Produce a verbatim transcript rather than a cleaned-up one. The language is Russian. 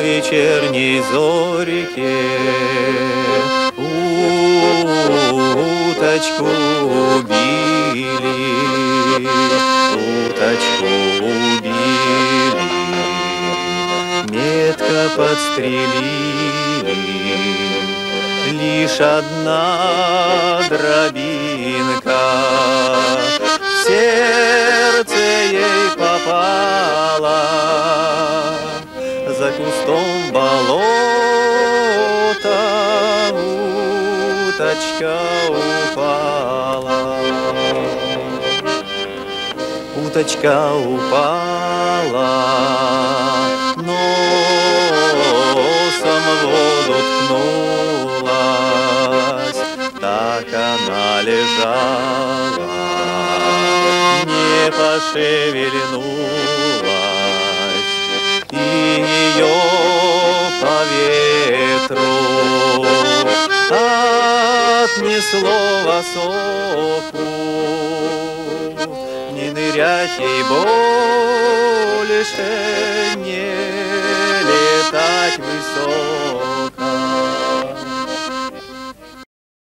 вечерней зорике уточку убили, уточку убили, метко подстрелили, лишь одна дробинка в сердце ей попала, за кустом болота уточка упала, уточка упала, носом в воду ткнулась, так она лежала, не пошевельнулась, и ее по ветру отнесло в осоку. Не нырять ей больше, не летать высоко.